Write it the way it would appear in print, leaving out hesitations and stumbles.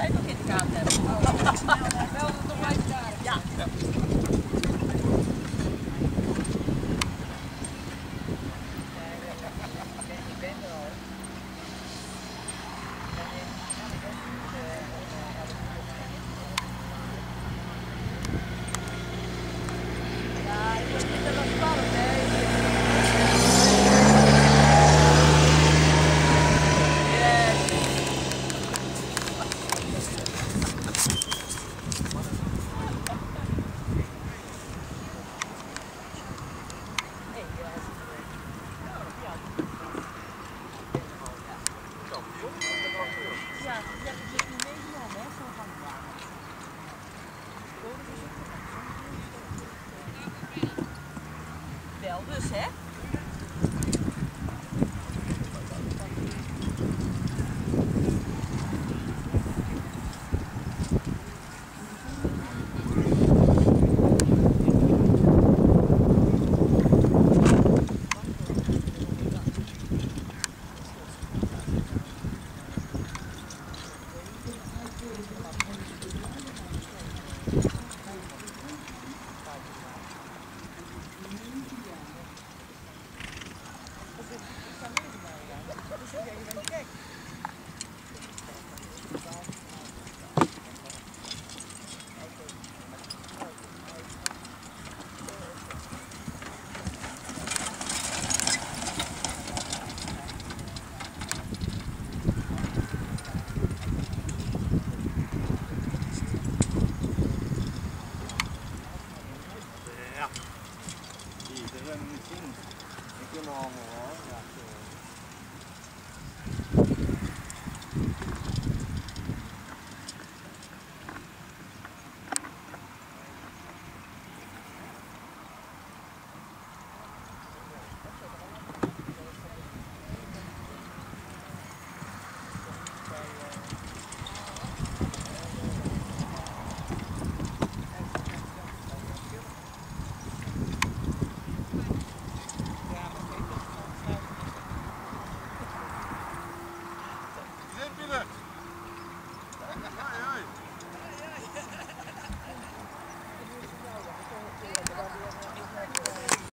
tijd nog in de gaten hebben. Wel het nog uit daar. Ja. Ik ben er al. Ja, ik vind het wel spannend, hè. Ja, dat is dus niet meegenomen, hè, zo van de wagen. Wel dus, hè? Ja, die rennen niet zien. Ik wil allemaal.